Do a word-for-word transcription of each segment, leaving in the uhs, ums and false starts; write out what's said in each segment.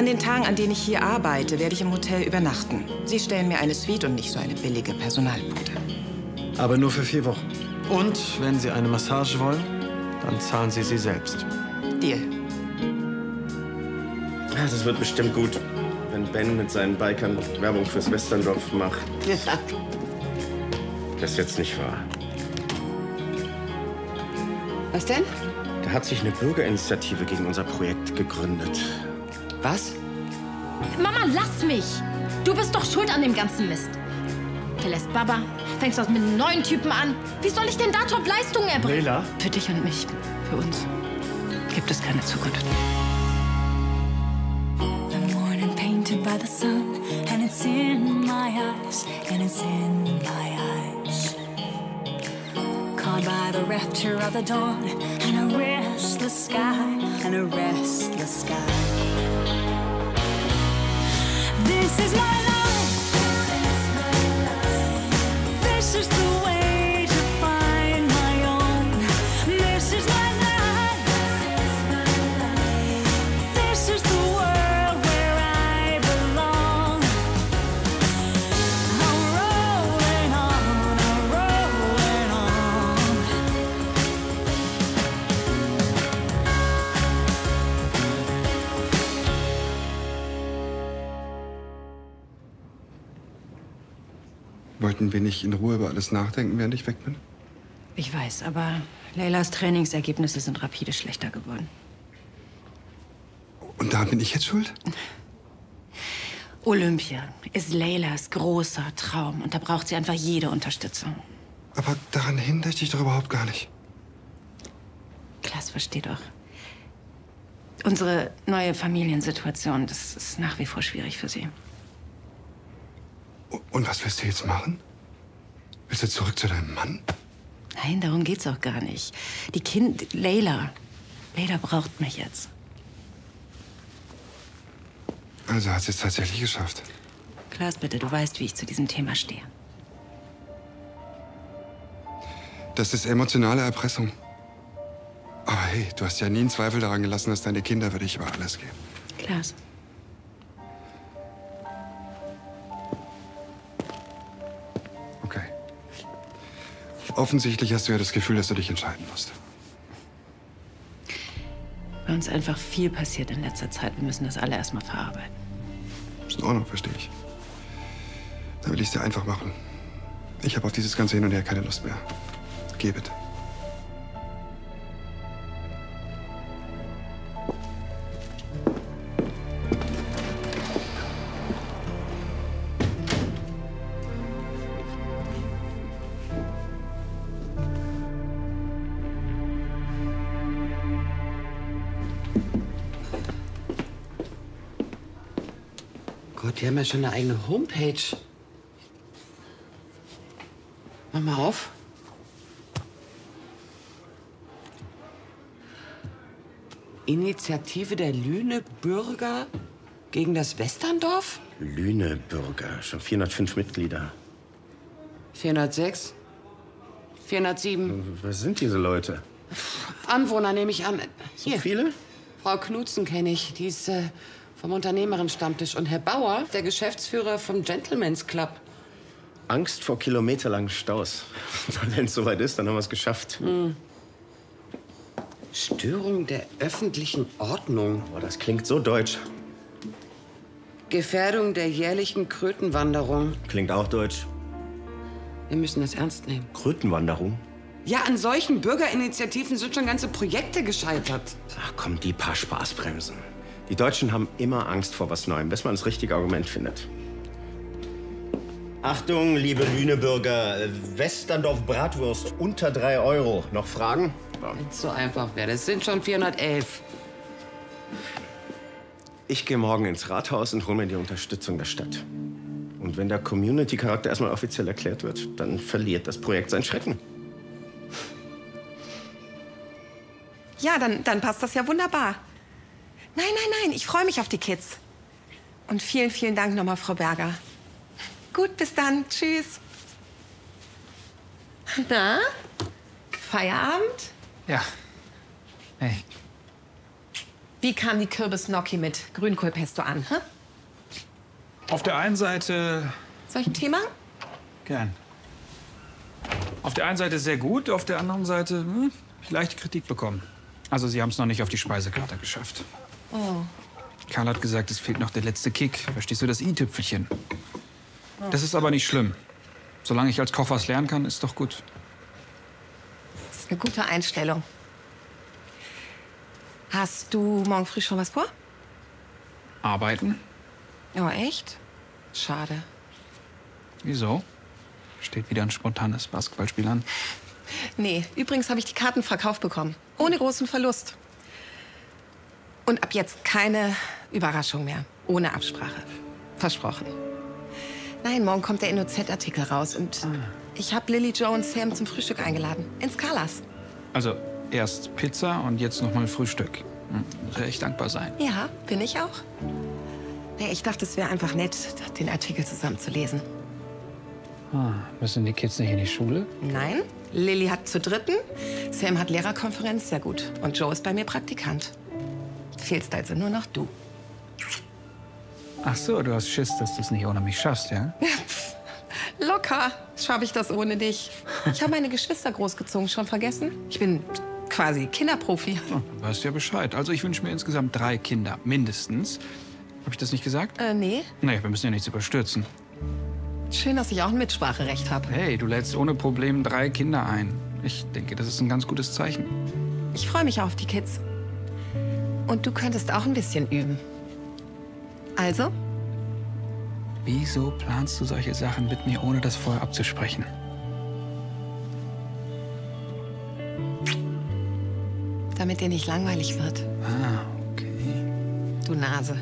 An den Tagen, an denen ich hier arbeite, werde ich im Hotel übernachten. Sie stellen mir eine Suite und nicht so eine billige Personalbude. Aber nur für vier Wochen. Und wenn Sie eine Massage wollen, dann zahlen Sie sie selbst. Deal. Ja, das wird bestimmt gut, wenn Ben mit seinen Bikern Werbung fürs Westerndorf macht. Ja. Das ist jetzt nicht wahr. Was denn? Da hat sich eine Bürgerinitiative gegen unser Projekt gegründet. Was? Mama, lass mich! Du bist doch schuld an dem ganzen Mist. Verlässt Baba, fängst was mit einem neuen Typen an. Wie soll ich denn da Top-Leistungen erbringen? Leila? Für dich und mich, für uns, gibt es keine Zukunft. The morning painted by the sun, and it's in my eyes, and it's in my eyes. Caught by the rapture of the dawn, and a restless sky, and a restless sky. This is my life. This is the way to find my own. This is my life. This is the world where I belong. I'm rolling on, I'm rolling on. Wollten wir nicht in Ruhe über alles nachdenken, während ich weg bin? Ich weiß, aber Leylas Trainingsergebnisse sind rapide schlechter geworden. Und da bin ich jetzt schuld? Olympia ist Leylas großer Traum und da braucht sie einfach jede Unterstützung. Aber daran hindere ich dich doch überhaupt gar nicht. Klaas, versteh doch. Unsere neue Familiensituation, das ist nach wie vor schwierig für sie. Und was willst du jetzt machen? Willst du zurück zu deinem Mann? Nein, darum geht's auch gar nicht. Die Kind... Leyla. Leyla braucht mich jetzt. Also hat sie es tatsächlich geschafft. Klaas, bitte, du weißt, wie ich zu diesem Thema stehe. Das ist emotionale Erpressung. Aber hey, du hast ja nie einen Zweifel daran gelassen, dass deine Kinder für dich über alles gehen. Klaas. Okay. Offensichtlich hast du ja das Gefühl, dass du dich entscheiden musst. Bei uns einfach viel passiert in letzter Zeit. Wir müssen das alle erstmal verarbeiten. Ist in Ordnung, verstehe ich. Dann will ich es dir einfach machen. Ich habe auf dieses ganze Hin und Her keine Lust mehr. Geh bitte. Gott, die haben ja schon eine eigene Homepage. Mach mal auf. Initiative der Lüneburger gegen das Westerndorf? Lüneburger, schon vierhundertfünf Mitglieder. vierhundertsechs? vierhundertsieben? Was sind diese Leute? Anwohner nehme ich an. So Hier. viele? Frau Knutzen kenne ich. Die ist äh, vom Unternehmerinnen-Stammtisch. Und Herr Bauer, der Geschäftsführer vom Gentleman's Club. Angst vor kilometerlangen Staus. Wenn es soweit ist, dann haben wir es geschafft. Hm. Störung der öffentlichen Ordnung. Boah, das klingt so deutsch. Gefährdung der jährlichen Krötenwanderung. Klingt auch deutsch. Wir müssen das ernst nehmen. Krötenwanderung? Ja, an solchen Bürgerinitiativen sind schon ganze Projekte gescheitert. Ach komm, die paar Spaßbremsen. Die Deutschen haben immer Angst vor was Neuem, bis man das richtige Argument findet. Achtung, liebe Lüneburger, Westerndorf Bratwurst unter drei Euro. Noch Fragen? Wenn es so einfach wäre. Das sind schon vierhundertelf. Ich gehe morgen ins Rathaus und hole mir die Unterstützung der Stadt. Und wenn der Community-Charakter erstmal offiziell erklärt wird, dann verliert das Projekt seinen Schrecken. Ja, dann, dann passt das ja wunderbar. Nein, nein, nein, ich freue mich auf die Kids. Und vielen, vielen Dank nochmal, Frau Berger. Gut, bis dann. Tschüss. Na? Feierabend? Ja. Hey. Wie kam die Kürbis-Gnocchi mit Grünkohlpesto an? Hä? Auf der einen Seite... Soll ich ein Tee machen? Gern. Auf der einen Seite sehr gut, auf der anderen Seite hm, leichte Kritik bekommen. Also Sie haben es noch nicht auf die Speisekarte geschafft. Oh. Karl hat gesagt, es fehlt noch der letzte Kick. Verstehst du, das i-Tüpfelchen? Das ist aber nicht schlimm. Solange ich als Koch was lernen kann, ist doch gut. Das ist eine gute Einstellung. Hast du morgen früh schon was vor? Arbeiten? Oh, echt? Schade. Wieso? Steht wieder ein spontanes Basketballspiel an? Nee, übrigens habe ich die Karten verkauft bekommen. Ohne großen Verlust. Und ab jetzt keine Überraschung mehr. Ohne Absprache. Versprochen. Nein, morgen kommt der N O Z-Artikel raus. Und ich habe Lily, Joe und Sam zum Frühstück eingeladen. Ins Carlas. Also erst Pizza und jetzt noch mal Frühstück. Hm, muss ja echt dankbar sein. Ja, bin ich auch. Nee, ich dachte, es wäre einfach nett, den Artikel zusammen zu lesen. Ah, müssen die Kids nicht in die Schule? Nein, Lily hat zur dritten, Sam hat Lehrerkonferenz, sehr gut. Und Joe ist bei mir Praktikant. Fehlst also nur noch du. Ach so, du hast Schiss, dass du es nicht ohne mich schaffst, ja? Locker schaffe ich das ohne dich. Ich habe meine Geschwister großgezogen, schon vergessen? Ich bin quasi Kinderprofi. Oh, du weißt ja Bescheid. Also ich wünsche mir insgesamt drei Kinder, mindestens. Habe ich das nicht gesagt? Äh, nee. Naja, wir müssen ja nichts überstürzen. Schön, dass ich auch ein Mitspracherecht habe. Hey, du lädst ohne Problem drei Kinder ein. Ich denke, das ist ein ganz gutes Zeichen. Ich freue mich auf die Kids. Und du könntest auch ein bisschen üben. Also? Wieso planst du solche Sachen mit mir, ohne das vorher abzusprechen? Damit dir nicht langweilig wird. Ah, okay. Du Nase.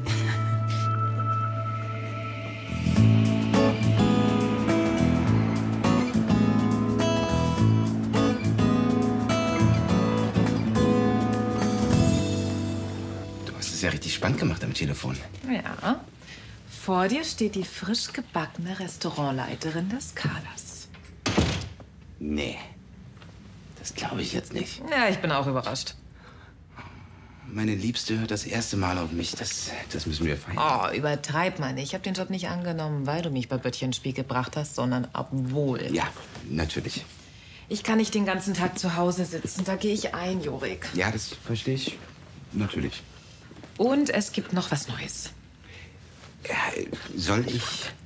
Ja, richtig spannend gemacht am Telefon. Ja. Vor dir steht die frisch gebackene Restaurantleiterin des Carlas. Nee. Das glaube ich jetzt nicht. Ja, ich bin auch überrascht. Meine Liebste hört das erste Mal auf mich. Das, das müssen wir feiern. Oh, übertreib mal nicht. Ich habe den Job nicht angenommen, weil du mich bei Böttchenspiel gebracht hast, sondern obwohl. Ja, natürlich. Ich kann nicht den ganzen Tag zu Hause sitzen. Da gehe ich ein, Jorik. Ja, das verstehe ich. Natürlich. Und es gibt noch was Neues. Ja, soll ich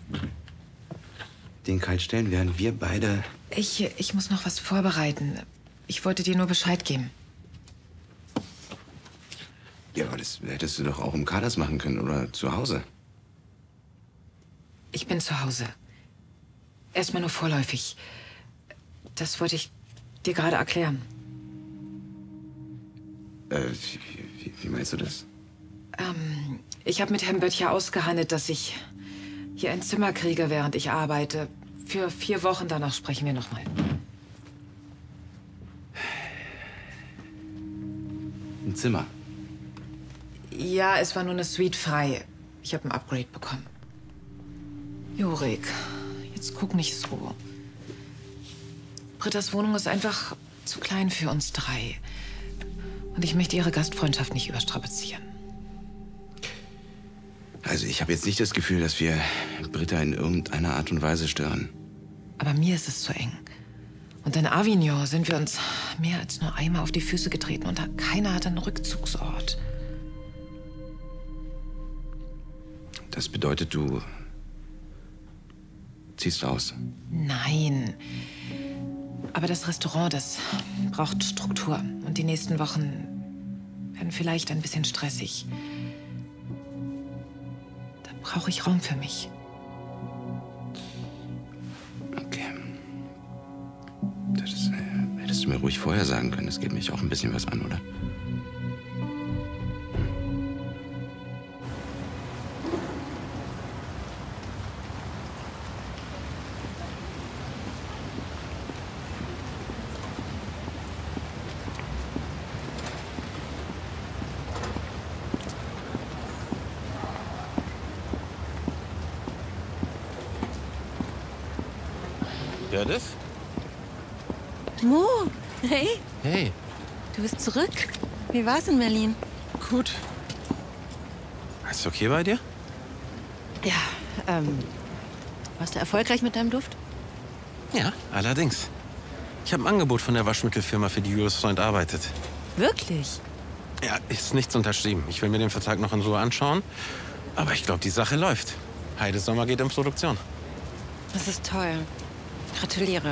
den kalt stellen, während wir beide... Ich, ich muss noch was vorbereiten. Ich wollte dir nur Bescheid geben. Ja, aber das hättest du doch auch im Carlas machen können oder zu Hause. Ich bin zu Hause. Erstmal nur vorläufig. Das wollte ich dir gerade erklären. Äh, wie, wie, wie meinst du das? Ähm, ich habe mit Herrn Böttcher ausgehandelt, dass ich hier ein Zimmer kriege, während ich arbeite. Für vier Wochen, danach sprechen wir noch mal. Ein Zimmer? Ja, es war nur eine Suite frei. Ich habe ein Upgrade bekommen. Jorik, jetzt guck nicht so. Brittas Wohnung ist einfach zu klein für uns drei. Und ich möchte ihre Gastfreundschaft nicht überstrapazieren. Also ich habe jetzt nicht das Gefühl, dass wir Britta in irgendeiner Art und Weise stören. Aber mir ist es zu eng. Und in Avignon sind wir uns mehr als nur einmal auf die Füße getreten und keiner hat einen Rückzugsort. Das bedeutet, du ziehst aus? Nein. Aber das Restaurant, das braucht Struktur. Und die nächsten Wochen werden vielleicht ein bisschen stressig. Da brauche ich Raum für mich. Okay. Das äh, hättest du mir ruhig vorher sagen können. Das geht mich auch ein bisschen was an, oder? Ja, das? Mo, hey, Hey, du bist zurück. Wie war's in Berlin? Gut. Ist okay bei dir? Ja, ähm, warst du erfolgreich mit deinem Duft? Ja, allerdings. Ich habe ein Angebot von der Waschmittelfirma, für die Julius Freund arbeitet. Wirklich? Ja, ist nichts unterschrieben. Ich will mir den Vertrag noch in Ruhe anschauen. Aber ich glaube, die Sache läuft. Heide Sommer geht in Produktion. Das ist toll. Gratuliere.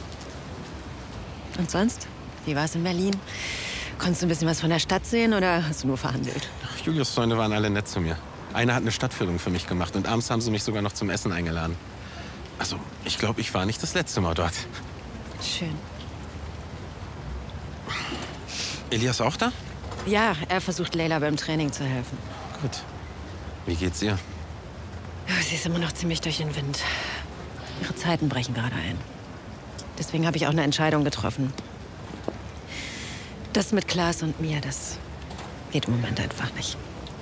Und sonst? Wie war es in Berlin? Konntest du ein bisschen was von der Stadt sehen oder hast du nur verhandelt? Julius Freunde waren alle nett zu mir. Einer hat eine Stadtführung für mich gemacht und abends haben sie mich sogar noch zum Essen eingeladen. Also, ich glaube, ich war nicht das letzte Mal dort. Schön. Elias auch da? Ja, er versucht Leila beim Training zu helfen. Gut. Wie geht's ihr? Sie ist immer noch ziemlich durch den Wind. Ihre Zeiten brechen gerade ein. Deswegen habe ich auch eine Entscheidung getroffen. Das mit Klaas und mir, das geht im Moment einfach nicht.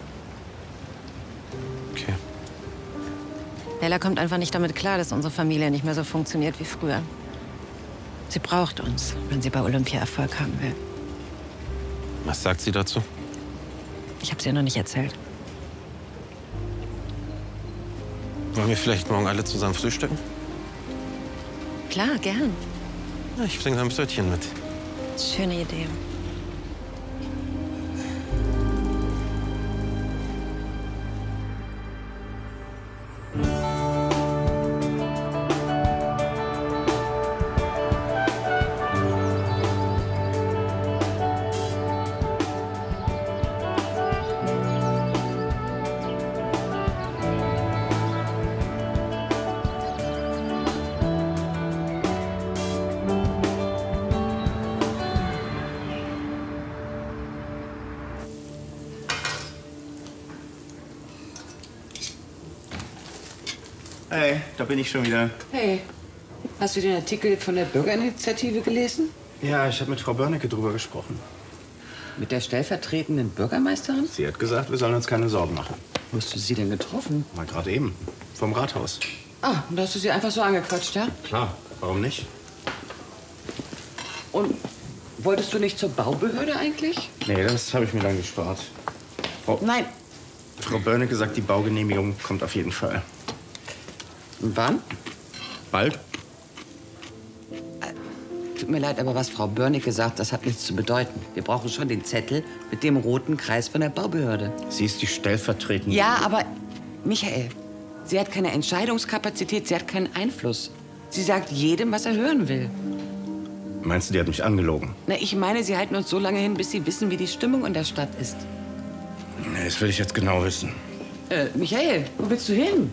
Okay. Leila kommt einfach nicht damit klar, dass unsere Familie nicht mehr so funktioniert wie früher. Sie braucht uns, wenn sie bei Olympia Erfolg haben will. Was sagt sie dazu? Ich habe sie ihr noch nicht erzählt. Wollen wir vielleicht morgen alle zusammen frühstücken? Klar, gern. Ja, ich bringe ein Brötchen mit. Schöne Idee. Hey, da bin ich schon wieder. Hey, hast du den Artikel von der Bürgerinitiative gelesen? Ja, ich habe mit Frau Börnecke drüber gesprochen. Mit der stellvertretenden Bürgermeisterin? Sie hat gesagt, wir sollen uns keine Sorgen machen. Wo hast du sie denn getroffen? Mal gerade eben. Vom Rathaus. Ah, und da hast du sie einfach so angequatscht, ja? Klar, warum nicht? Und wolltest du nicht zur Baubehörde eigentlich? Nee, das habe ich mir dann gespart. Frau, Nein. Frau Börnecke sagt, die Baugenehmigung kommt auf jeden Fall. Und wann? Bald? Tut mir leid, aber was Frau Börnecke sagt, das hat nichts zu bedeuten. Wir brauchen schon den Zettel mit dem roten Kreis von der Baubehörde. Sie ist die stellvertretende. Ja, aber Michael, sie hat keine Entscheidungskapazität, sie hat keinen Einfluss. Sie sagt jedem, was er hören will. Meinst du, die hat mich angelogen? Na, ich meine, sie halten uns so lange hin, bis sie wissen, wie die Stimmung in der Stadt ist. Nee, das will ich jetzt genau wissen. Äh, Michael, wo willst du hin?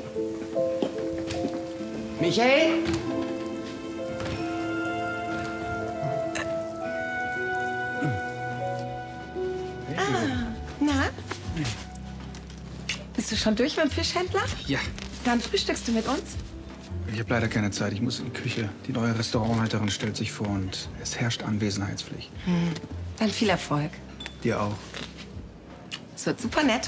Michael? Ah, na? Bist du schon durch beim Fischhändler? Ja. Dann frühstückst du mit uns? Ich habe leider keine Zeit. Ich muss in die Küche. Die neue Restaurantleiterin stellt sich vor und es herrscht Anwesenheitspflicht. Hm. Dann viel Erfolg. Dir auch. Es wird super nett.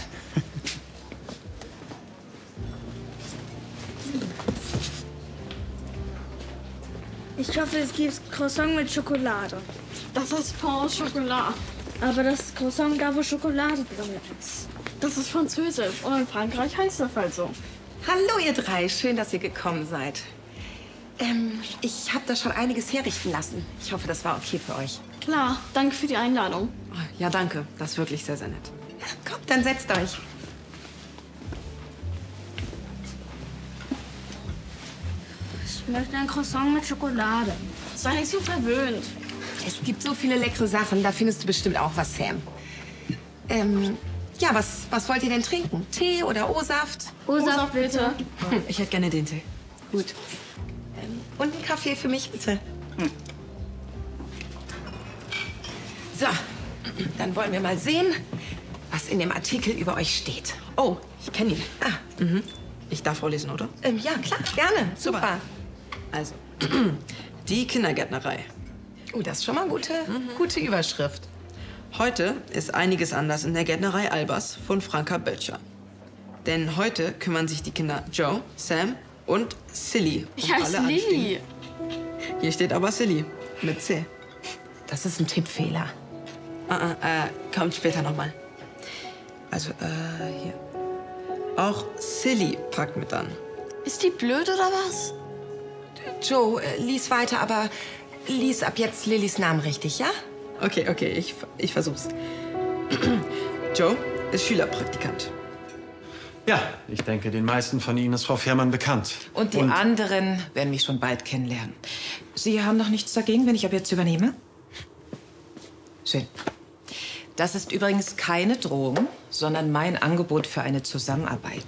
Ich hoffe, es gibt Croissant mit Schokolade. Das ist Pain au Chocolat. Aber das Croissant da, wo Schokolade drin ist. Das ist französisch und in Frankreich heißt das halt so. Hallo, ihr drei. Schön, dass ihr gekommen seid. Ähm, ich habe da schon einiges herrichten lassen. Ich hoffe, das war okay für euch. Klar, danke für die Einladung. Ja, danke. Das ist wirklich sehr, sehr nett. Ja, kommt, dann setzt euch. Ich möchte ein Croissant mit Schokolade. Sei nicht so verwöhnt. Es gibt so viele leckere Sachen. Da findest du bestimmt auch was, Sam. Ähm, ja, was, was wollt ihr denn trinken? Tee oder O-Saft? O-Saft, bitte. Ich hätte gerne den Tee. Gut. Ähm, und einen Kaffee für mich, bitte. Hm. So, dann wollen wir mal sehen, was in dem Artikel über euch steht. Oh, ich kenne ihn. Ah, mhm. Ich darf vorlesen, oder? Ähm, ja, klar, gerne. Super. Also, die Kindergärtnerei. Oh, das ist schon mal eine gute, mhm. gute Überschrift. Heute ist einiges anders in der Gärtnerei Albers von Franka Böttcher. Denn heute kümmern sich die Kinder Joe, Sam und Silly. Ich um heiße Lilly. Hier steht aber Silly mit C. Das ist ein Tippfehler. Ah, ah, äh, kommt später noch mal. Also, äh, hier. Auch Silly packt mit an. Ist die blöd oder was? Joe, äh, lies weiter, aber lies ab jetzt Lillys Namen richtig, ja? Okay, okay, ich, ich versuch's. Joe ist Schülerpraktikant. Ja, ich denke, den meisten von Ihnen ist Frau Fährmann bekannt. Und die anderen werden mich schon bald kennenlernen. Sie haben doch nichts dagegen, wenn ich ab jetzt übernehme? Schön. Das ist übrigens keine Drohung, sondern mein Angebot für eine Zusammenarbeit.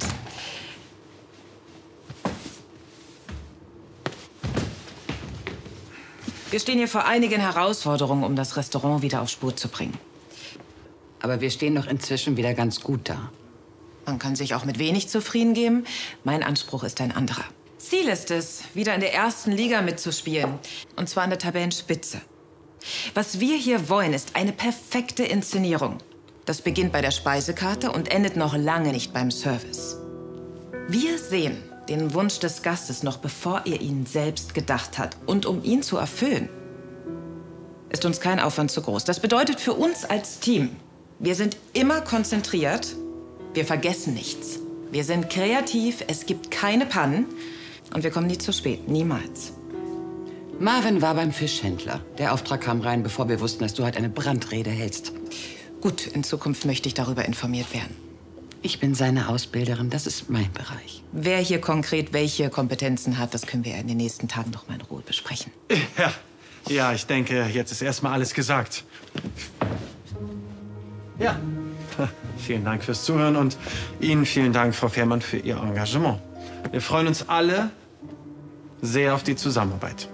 Wir stehen hier vor einigen Herausforderungen, um das Restaurant wieder auf Spur zu bringen. Aber wir stehen doch inzwischen wieder ganz gut da. Man kann sich auch mit wenig zufrieden geben. Mein Anspruch ist ein anderer. Ziel ist es, wieder in der ersten Liga mitzuspielen. Und zwar an der Tabellenspitze. Was wir hier wollen, ist eine perfekte Inszenierung. Das beginnt bei der Speisekarte und endet noch lange nicht beim Service. Wir sehen den Wunsch des Gastes noch, bevor er ihn selbst gedacht hat. Und um ihn zu erfüllen, ist uns kein Aufwand zu groß. Das bedeutet für uns als Team, wir sind immer konzentriert, wir vergessen nichts. Wir sind kreativ, es gibt keine Pannen und wir kommen nie zu spät, niemals. Marvin war beim Fischhändler. Der Auftrag kam rein, bevor wir wussten, dass du heute eine Brandrede hältst. Gut, in Zukunft möchte ich darüber informiert werden. Ich bin seine Ausbilderin, das ist mein Bereich. Wer hier konkret welche Kompetenzen hat, das können wir in den nächsten Tagen noch mal in Ruhe besprechen. Ja, ja, ich denke, jetzt ist erstmal alles gesagt. Ja. Vielen Dank fürs Zuhören und Ihnen vielen Dank, Frau Fährmann, für Ihr Engagement. Wir freuen uns alle sehr auf die Zusammenarbeit.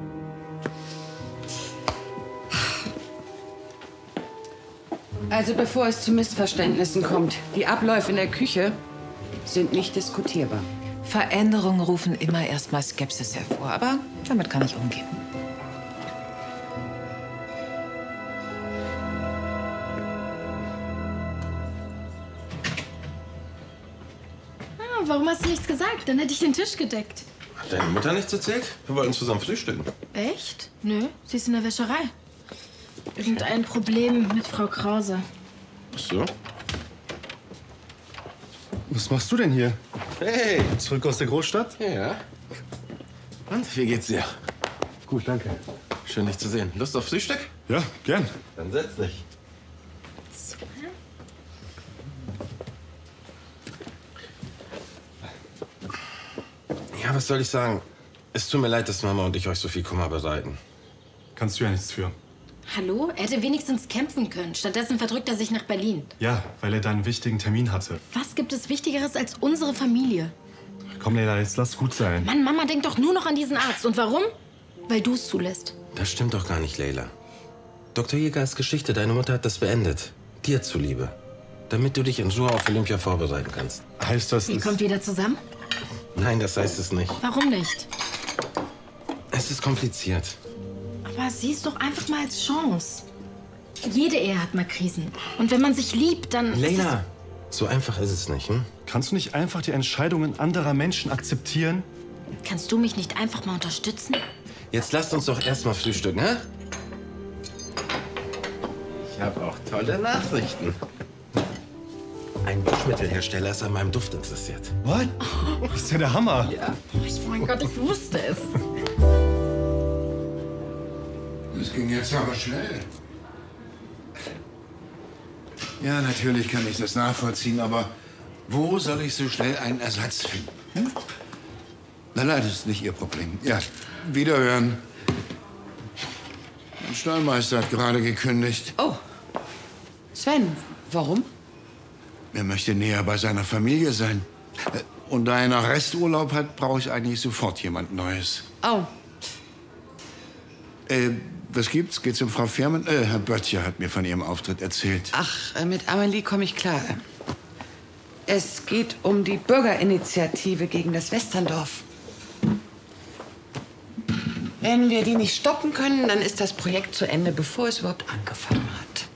Also bevor es zu Missverständnissen kommt, die Abläufe in der Küche sind nicht diskutierbar. Veränderungen rufen immer erstmal Skepsis hervor, aber damit kann ich umgehen. Warum hast du nichts gesagt? Dann hätte ich den Tisch gedeckt. Hat deine Mutter nichts erzählt? Wir wollten zusammen frühstücken. Echt? Nö, sie ist in der Wäscherei. Irgendein Problem mit Frau Krause. Ach so? Was machst du denn hier? Hey! Zurück aus der Großstadt? Ja. Und, wie geht's dir? Gut, danke. Schön, dich zu sehen. Lust auf Frühstück? Ja, gern. Dann setz dich. Ja, was soll ich sagen? Es tut mir leid, dass Mama und ich euch so viel Kummer bereiten. Kannst du ja nichts für. Hallo? Er hätte wenigstens kämpfen können. Stattdessen verdrückt er sich nach Berlin. Ja, weil er da einen wichtigen Termin hatte. Was gibt es Wichtigeres als unsere Familie? Komm, Leila, jetzt lass gut sein. Mann, Mama denkt doch nur noch an diesen Arzt. Und warum? Weil du es zulässt. Das stimmt doch gar nicht, Leila. Doktor Jäger ist Geschichte. Deine Mutter hat das beendet. Dir zuliebe. Damit du dich in Ruhe auf Olympia vorbereiten kannst. Heißt das... Ihr kommt wieder zusammen? Nein, das heißt es nicht. Warum nicht? Es ist kompliziert. Aber sieh es doch einfach mal als Chance. Jede Ehe hat mal Krisen. Und wenn man sich liebt, dann... Leila, so einfach ist es nicht, hm? Kannst du nicht einfach die Entscheidungen anderer Menschen akzeptieren? Kannst du mich nicht einfach mal unterstützen? Jetzt lasst uns doch erst mal frühstücken, hä? Ich habe auch tolle Nachrichten. Ein Waschmittelhersteller ist an meinem Duft interessiert. What? Das ist ja der Hammer. Ja. Oh mein Gott, ich wusste es. Das ging jetzt aber schnell. Ja, natürlich kann ich das nachvollziehen, aber wo soll ich so schnell einen Ersatz finden? Hm? Nein, nein, das ist nicht Ihr Problem. Ja, wiederhören. Der Stallmeister hat gerade gekündigt. Oh, Sven, warum? Er möchte näher bei seiner Familie sein. Und da er noch Resturlaub hat, brauche ich eigentlich sofort jemand Neues. Oh. Äh, was gibt's? Geht's um Frau Fährmann? Äh, Herr Böttcher hat mir von Ihrem Auftritt erzählt. Ach, äh, mit Amelie komme ich klar. Es geht um die Bürgerinitiative gegen das Westerndorf. Wenn wir die nicht stoppen können, dann ist das Projekt zu Ende, bevor es überhaupt angefangen hat.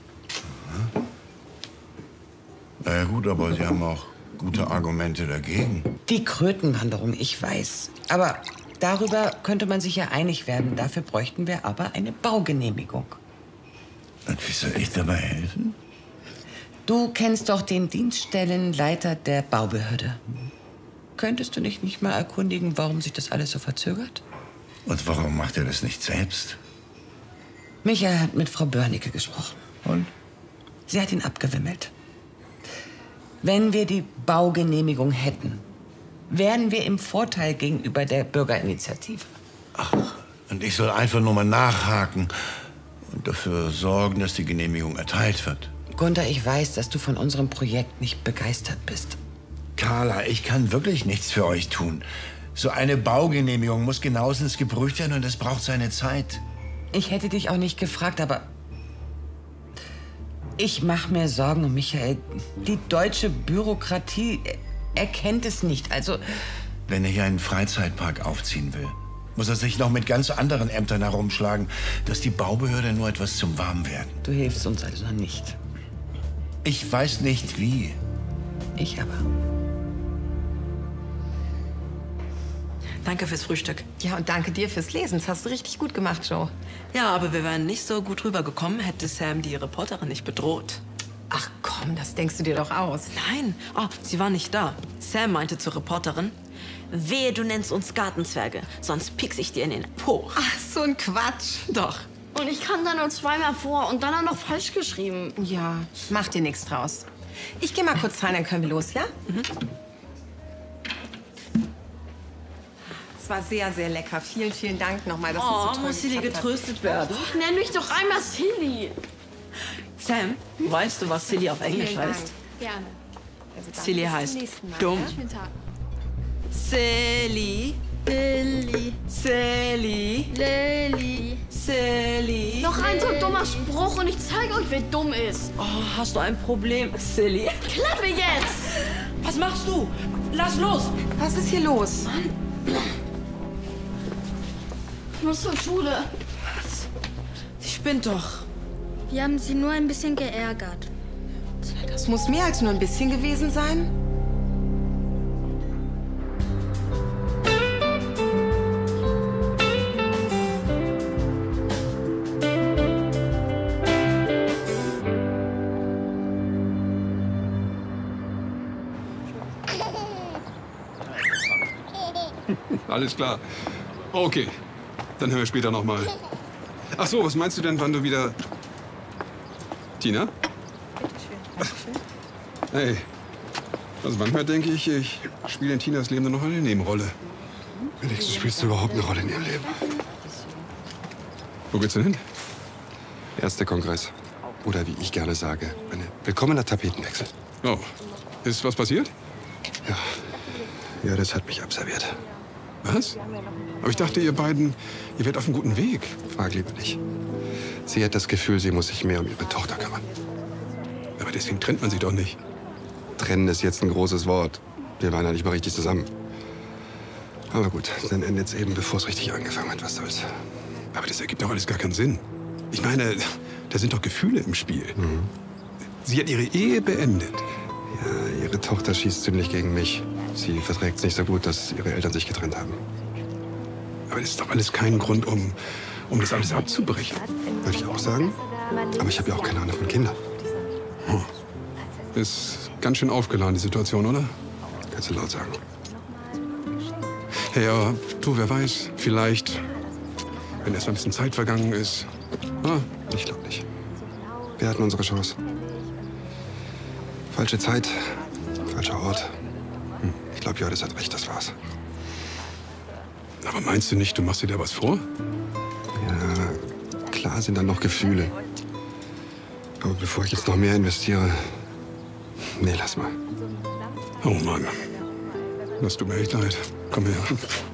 Na ja, gut, aber Sie haben auch gute Argumente dagegen. Die Krötenwanderung, ich weiß. Aber darüber könnte man sich ja einig werden. Dafür bräuchten wir aber eine Baugenehmigung. Und wie soll ich dabei helfen? Du kennst doch den Dienststellenleiter der Baubehörde. Könntest du dich nicht mal erkundigen, warum sich das alles so verzögert? Und warum macht er das nicht selbst? Michael hat mit Frau Börnicke gesprochen. Und? Sie hat ihn abgewimmelt. Wenn wir die Baugenehmigung hätten, wären wir im Vorteil gegenüber der Bürgerinitiative. Ach, und ich soll einfach nur mal nachhaken und dafür sorgen, dass die Genehmigung erteilt wird. Gunther, ich weiß, dass du von unserem Projekt nicht begeistert bist. Carla, ich kann wirklich nichts für euch tun. So eine Baugenehmigung muss genauestens geprüft werden und es braucht seine Zeit. Ich hätte dich auch nicht gefragt, aber ich mache mir Sorgen um Michael. Die deutsche Bürokratie erkennt es nicht. Also, wenn er hier einen Freizeitpark aufziehen will, muss er sich noch mit ganz anderen Ämtern herumschlagen, dass die Baubehörde nur etwas zum Warmwerden. Du hilfst uns also nicht. Ich weiß nicht wie. Ich aber. Danke fürs Frühstück. Ja, und danke dir fürs Lesen. Das hast du richtig gut gemacht, Joe. Ja, aber wir wären nicht so gut rübergekommen, hätte Sam die Reporterin nicht bedroht. Ach komm, das denkst du dir doch aus. Nein, oh, sie war nicht da. Sam meinte zur Reporterin, wehe, du nennst uns Gartenzwerge, sonst pieks ich dir in den Po. Ach, so ein Quatsch. Doch. Und ich kam da nur zweimal vor und dann auch noch falsch geschrieben. Ja, mach dir nichts draus. Ich gehe mal kurz rein, dann können wir los, ja? Mhm. Es war sehr, sehr lecker. Vielen, vielen Dank nochmal, dass oh, es so toll muss Silly getröstet hat. werden. Ich nenn mich doch einmal Silly. Sam, hm? weißt du, was Silly auf Englisch Vielen heißt? Dank. Gerne. Also Silly heißt dumm. Ja? Schönen Tag. Silly. Billy. Silly. Lily. Silly. Noch ein so dummer Spruch und ich zeige euch, wer dumm ist. Oh, hast du ein Problem, Silly? Klappe jetzt! Was machst du? Lass los! Was ist hier los? Mann. Ich muss zur Schule. Sie spinnt doch. Wir haben sie nur ein bisschen geärgert. Das muss mehr als nur ein bisschen gewesen sein. Alles klar. Okay, dann hören wir später noch mal. Ach so, was meinst du denn, wann du wieder... Tina? Hey, also manchmal denke ich, ich spiele in Tinas Leben nur noch eine Nebenrolle. Wenigstens spielst du überhaupt eine Rolle in ihrem Leben. Wo geht's denn hin? Ärztekongress. Oder wie ich gerne sage, ein willkommener Tapetenwechsel. Oh, ist was passiert? Ja, ja, das hat mich abserviert. Was? Aber ich dachte, ihr beiden, ihr werdet auf einem guten Weg. Frag lieber nicht. Sie hat das Gefühl, sie muss sich mehr um ihre Tochter kümmern. Aber deswegen trennt man sich doch nicht. Trennen ist jetzt ein großes Wort. Wir waren ja nicht mal richtig zusammen. Aber gut, dann endet's eben, bevor es richtig angefangen hat. Was soll's. Aber das ergibt doch alles gar keinen Sinn. Ich meine, da sind doch Gefühle im Spiel. Mhm. Sie hat ihre Ehe beendet. Ja, ihre Tochter schießt ziemlich gegen mich. Sie verträgt es nicht so gut, dass ihre Eltern sich getrennt haben. Aber das ist doch alles kein Grund, um, um das alles abzubrechen. Würde ich auch sagen. Aber ich habe ja auch keine Ahnung von Kindern. Hm. Ist ganz schön aufgeladen, die Situation, oder? Kannst du laut sagen. Hey, aber du, wer weiß, vielleicht, wenn erst mal ein bisschen Zeit vergangen ist. Ah, ich glaube nicht. Wir hatten unsere Chance. Falsche Zeit, falscher Ort. Hm. Ich glaube, Jördis hat recht, das war's. Aber meinst du nicht, du machst dir da was vor? Ja, klar sind da noch Gefühle. Aber bevor ich jetzt noch mehr investiere... Nee, lass mal. Oh Mann. Das tut mir echt leid. Komm her.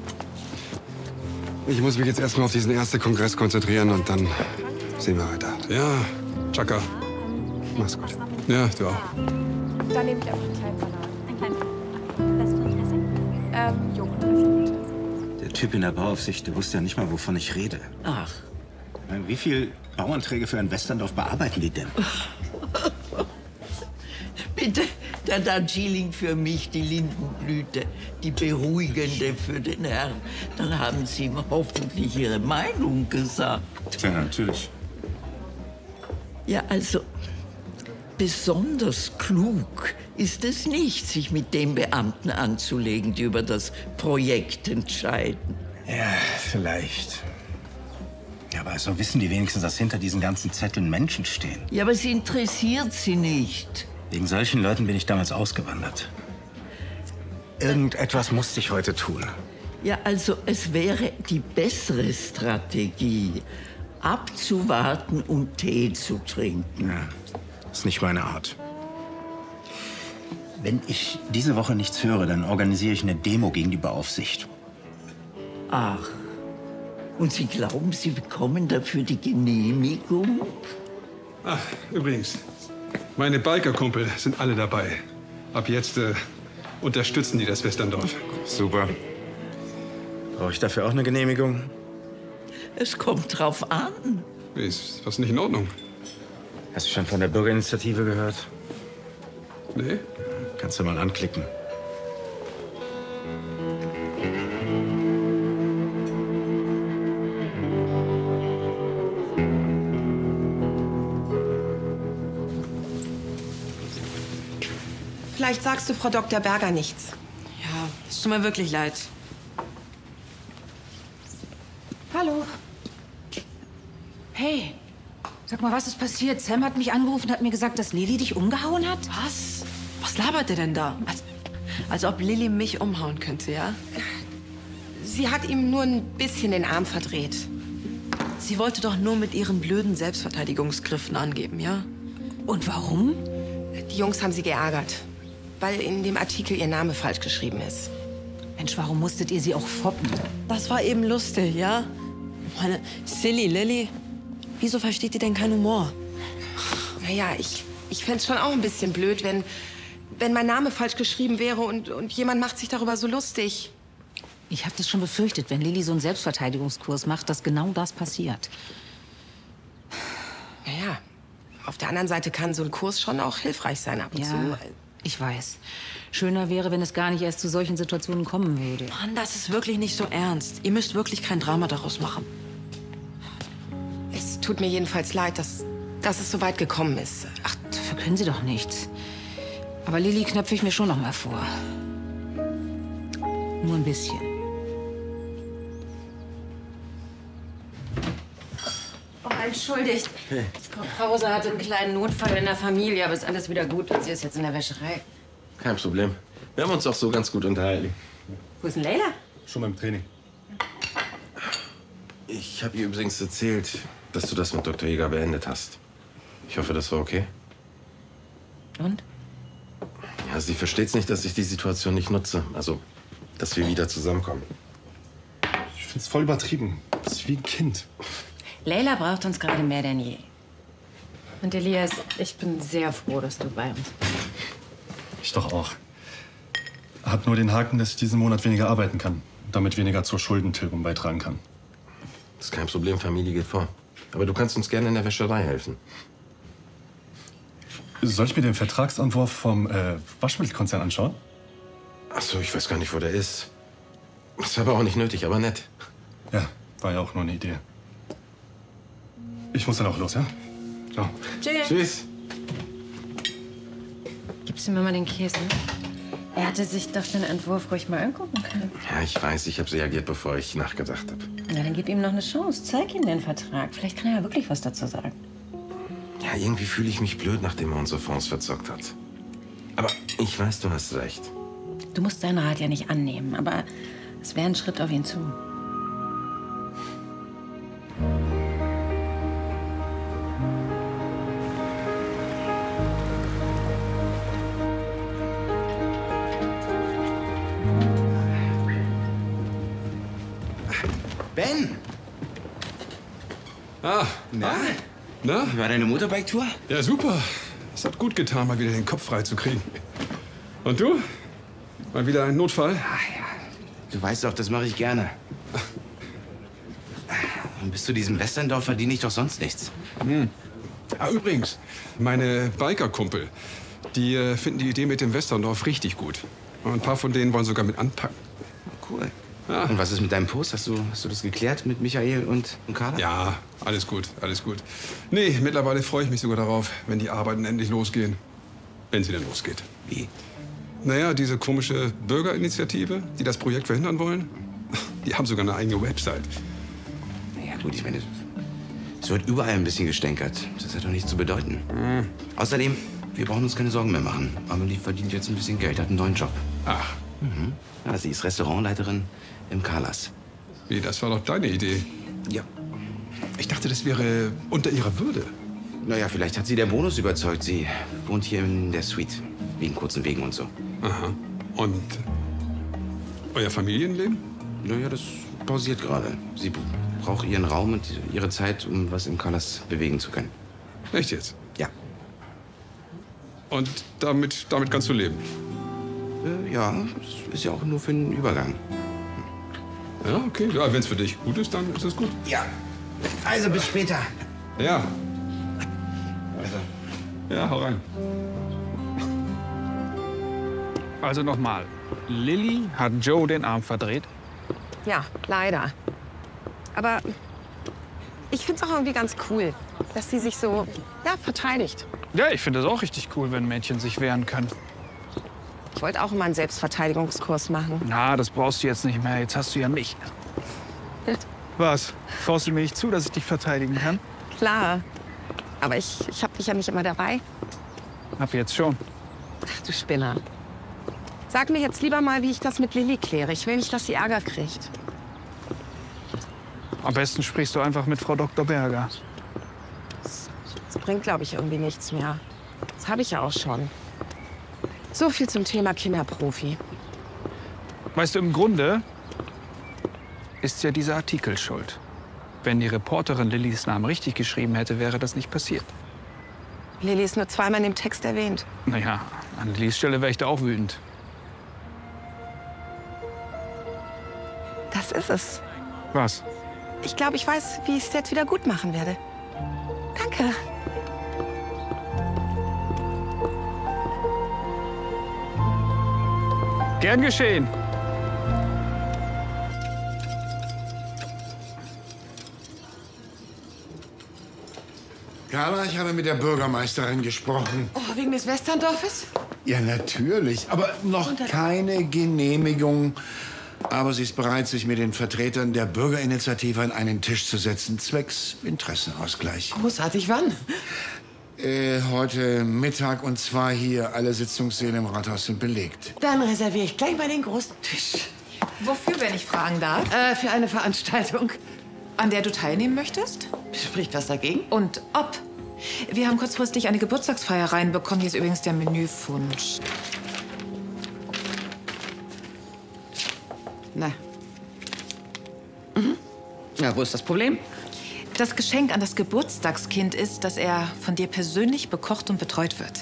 Ich muss mich jetzt erstmal auf diesen ersten Kongress konzentrieren und dann sehen wir weiter. Ja, Chaka. Mach's gut. Ja, du auch. Dann nehme ich auch einen kleinen Bananen. Einen kleinen. Das ist Dressing? Ähm, Joghurt. Der Typ in der Bauaufsicht, der wusste ja nicht mal, wovon ich rede. Ach. Ich meine, wie viel Bauanträge für ein Westerndorf bearbeiten die denn? Bitte, der Darjeeling für mich, die Lindenblüte, die beruhigende für den Herrn. Dann haben Sie ihm hoffentlich Ihre Meinung gesagt. Ja, natürlich. Ja, also, besonders klug ist es nicht, sich mit den Beamten anzulegen, die über das Projekt entscheiden. Ja, vielleicht. Ja, aber so wissen die wenigstens, dass hinter diesen ganzen Zetteln Menschen stehen. Ja, aber es interessiert sie nicht. Wegen solchen Leuten bin ich damals ausgewandert. Irgendetwas musste ich heute tun. Ja, also es wäre die bessere Strategie, abzuwarten und Tee zu trinken. Ja, ist nicht meine Art. Wenn ich diese Woche nichts höre, dann organisiere ich eine Demo gegen die Beaufsicht. Ach, und Sie glauben, Sie bekommen dafür die Genehmigung? Ach, übrigens, meine Biker-Kumpel sind alle dabei. Ab jetzt äh, unterstützen die das Westerndorf. Super. Brauche ich dafür auch eine Genehmigung? Es kommt drauf an. Ist was nicht in Ordnung? Hast du schon von der Bürgerinitiative gehört? Nee. Kannst du mal anklicken. Vielleicht sagst du Frau Doktor Berger nichts. Ja, es tut mir wirklich leid. Hallo. Hey, sag mal, was ist passiert? Sam hat mich angerufen und hat mir gesagt, dass Lilly dich umgehauen hat? Was? Was labert ihr denn da? Als, als ob Lilly mich umhauen könnte, ja? Sie hat ihm nur ein bisschen den Arm verdreht. Sie wollte doch nur mit ihren blöden Selbstverteidigungsgriffen angeben, ja? Und warum? Die Jungs haben sie geärgert, weil in dem Artikel ihr Name falsch geschrieben ist. Mensch, warum musstet ihr sie auch foppen? Das war eben lustig, ja? Meine Silly Lilly, wieso versteht ihr denn keinen Humor? Naja, ich, ich fände es schon auch ein bisschen blöd, wenn, wenn mein Name falsch geschrieben wäre und, und jemand macht sich darüber so lustig. Ich habe das schon befürchtet, wenn Lilly so einen Selbstverteidigungskurs macht, dass genau das passiert. Naja, auf der anderen Seite kann so ein Kurs schon auch hilfreich sein ab und Ja, zu. ich weiß. Schöner wäre, wenn es gar nicht erst zu solchen Situationen kommen würde. Mann, das ist wirklich nicht so ernst. Ihr müsst wirklich kein Drama daraus machen. Es tut mir jedenfalls leid, dass, dass es so weit gekommen ist. Ach, dafür können Sie doch nichts. Aber Lilly knöpfe ich mir schon noch mal vor. Nur ein bisschen. Oh, entschuldigt. Hey. Frau Krause hatte einen kleinen Notfall in der Familie, aber ist alles wieder gut und sie ist jetzt in der Wäscherei. Kein Problem. Wir haben uns auch so ganz gut unterhalten. Wo ist denn Leila? Schon beim Training. Ich habe ihr übrigens erzählt, dass du das mit Doktor Jäger beendet hast. Ich hoffe, das war okay. Und? Ja, sie versteht's nicht, dass ich die Situation nicht nutze. Also, dass wir wieder zusammenkommen. Ich find's voll übertrieben. Das ist wie ein Kind. Leila braucht uns gerade mehr denn je. Und Elias, ich bin sehr froh, dass du bei uns bist. Ich doch auch. Hat nur den Haken, dass ich diesen Monat weniger arbeiten kann. Und damit weniger zur Schuldentilgung beitragen kann. Das ist kein Problem, Familie geht vor. Aber du kannst uns gerne in der Wäscherei helfen. Soll ich mir den Vertragsentwurf vom äh, Waschmittelkonzern anschauen? Ach so, ich weiß gar nicht, wo der ist. Das ist aber auch nicht nötig, aber nett. Ja, war ja auch nur eine Idee. Ich muss dann auch los, ja? Ciao. Tschüss. Tschüss. Gibst du mir mal den Käse? Er hätte sich doch den Entwurf ruhig mal angucken können. Ja, ich weiß, ich habe reagiert, bevor ich nachgedacht habe. Na, dann gib ihm noch eine Chance. Zeig ihm den Vertrag. Vielleicht kann er ja wirklich was dazu sagen. Ja, irgendwie fühle ich mich blöd, nachdem er unsere Fonds verzockt hat. Aber ich weiß, du hast recht. Du musst seinen Rat ja nicht annehmen, aber es wäre ein Schritt auf ihn zu. Ben! Ah, na? Na? Wie war deine Motorbike-Tour? Ja, super. Es hat gut getan, mal wieder den Kopf frei zu kriegen. Und du? Mal wieder ein Notfall? Ach ja. Du weißt doch, das mache ich gerne. Und bis zu diesem Westerndorf verdiene ich doch sonst nichts. Hm. Ah, übrigens, meine Biker-Kumpel, die äh, finden die Idee mit dem Westerndorf richtig gut. Und ein paar von denen wollen sogar mit anpacken. Cool. Ja. Und was ist mit deinem Post? Hast du, hast du das geklärt mit Michael und, und Carla? Ja, alles gut, alles gut. Nee, mittlerweile freue ich mich sogar darauf, wenn die Arbeiten endlich losgehen. Wenn sie denn losgeht. Wie? Naja, diese komische Bürgerinitiative, die das Projekt verhindern wollen, die haben sogar eine eigene Website. Naja, gut, ich meine, es wird überall ein bisschen gestänkert. Das hat doch nichts zu bedeuten. Mhm. Außerdem, wir brauchen uns keine Sorgen mehr machen. Amelie verdient jetzt ein bisschen Geld, hat einen neuen Job. Ach. Mhm. Ja, sie ist Restaurantleiterin im Carlas. Wie, das war doch deine Idee. Ja. Ich dachte, das wäre unter ihrer Würde. Naja, vielleicht hat sie der Bonus überzeugt. Sie wohnt hier in der Suite, wegen kurzen Wegen und so. Aha. Und euer Familienleben? Naja, das pausiert gerade. Sie braucht ihren Raum und ihre Zeit, um was im Carlas bewegen zu können. Echt jetzt? Ja. Und damit, damit kannst du leben? Äh, ja, das ist ja auch nur für einen Übergang. Ja, okay. Ja, wenn es für dich gut ist, dann ist es gut. Ja. Also bis später. Ja. Also. Ja, hau rein. Also nochmal. Lilly hat Joe den Arm verdreht. Ja, leider. Aber ich finde es auch irgendwie ganz cool, dass sie sich so, ja, verteidigt. Ja, ich finde es auch richtig cool, wenn Mädchen sich wehren können. Ich wollte auch immer einen Selbstverteidigungskurs machen. Na, das brauchst du jetzt nicht mehr. Jetzt hast du ja mich. Was? Traust du mir nicht zu, dass ich dich verteidigen kann? Klar. Aber ich, ich habe dich ja nicht immer dabei. Ab jetzt schon. Ach, du Spinner. Sag mir jetzt lieber mal, wie ich das mit Lilly kläre. Ich will nicht, dass sie Ärger kriegt. Am besten sprichst du einfach mit Frau Doktor Berger. Das, das bringt, glaube ich, irgendwie nichts mehr. Das habe ich ja auch schon. So viel zum Thema Kinderprofi. Weißt du, im Grunde ist ja dieser Artikel schuld. Wenn die Reporterin Lillys Namen richtig geschrieben hätte, wäre das nicht passiert. Lilly ist nur zweimal in dem Text erwähnt. Naja, an Lillys Stelle wäre ich da auch wütend. Das ist es. Was? Ich glaube, ich weiß, wie ich es jetzt wieder gut machen werde. Danke. Gern geschehen. Carla, ich habe mit der Bürgermeisterin gesprochen. Oh, wegen des Westerndorfes? Ja, natürlich. Aber noch keine Genehmigung. Aber sie ist bereit, sich mit den Vertretern der Bürgerinitiative an einen Tisch zu setzen, zwecks Interessenausgleich. Großartig, wann? Äh, heute Mittag und zwar hier. Alle Sitzungssäle im Rathaus sind belegt. Dann reserviere ich gleich mal den großen Tisch. Wofür, wenn ich fragen darf? Äh, für eine Veranstaltung. An der du teilnehmen möchtest? Spricht was dagegen? Und ob? Wir haben kurzfristig eine Geburtstagsfeier reinbekommen. Hier ist übrigens der Menüwunsch. Na. Mhm. Na, wo ist das Problem? Das Geschenk an das Geburtstagskind ist, dass er von dir persönlich bekocht und betreut wird.